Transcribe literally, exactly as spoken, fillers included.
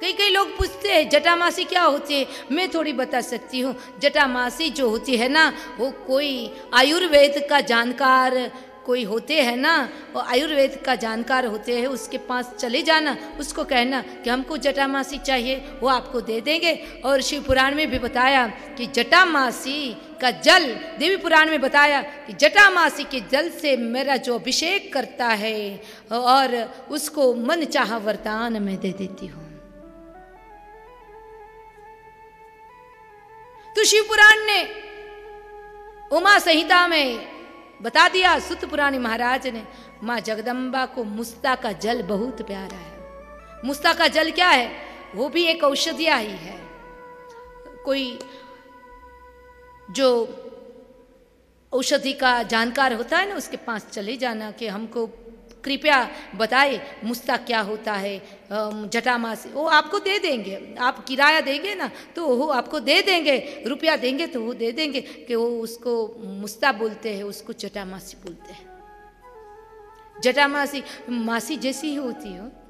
कई कई लोग पूछते हैं जटामासी क्या होती है। मैं थोड़ी बता सकती हूँ। जटामासी जो होती है ना, वो कोई आयुर्वेद का जानकार कोई होते हैं ना, वो आयुर्वेद का जानकार होते हैं, उसके पास चले जाना, उसको कहना कि हमको जटामासी चाहिए, वो आपको दे देंगे। और शिव पुराण में भी बताया कि जटामासी का जल, देवी पुराण में बताया कि जटामासी के जल से मेरा जो अभिषेक करता है और उसको मन चाहा वरदान मैं दे देती हूँ। तो शिव पुराण ने उमा संहिता में बता दिया, सुत पुराणी महाराज ने, माँ जगदम्बा को मुस्ता का जल बहुत प्यारा है। मुस्ता का जल क्या है? वो भी एक औषधिया ही है। कोई जो औषधि का जानकार होता है ना, उसके पास चले जाना कि हमको कृपया बताए मुस्ता क्या होता है, जटामासी, वो आपको दे देंगे। आप किराया देंगे ना तो वो आपको दे देंगे, रुपया देंगे तो वो दे देंगे कि वो उसको मुस्ता बोलते हैं, उसको जटामासी बोलते हैं। जटामासी मासी जैसी ही होती हो।